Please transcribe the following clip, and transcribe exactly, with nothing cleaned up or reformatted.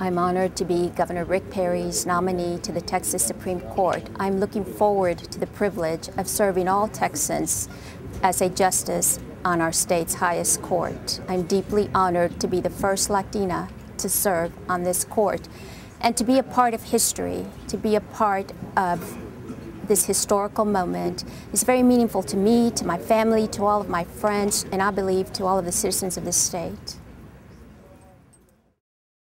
I'm honored to be Governor Rick Perry's nominee to the Texas Supreme Court. I'm looking forward to the privilege of serving all Texans as a justice on our state's highest court. I'm deeply honored to be the first Latina to serve on this court and to be a part of history, to be a part of this historical moment is very meaningful to me, to my family, to all of my friends, and I believe to all of the citizens of this state.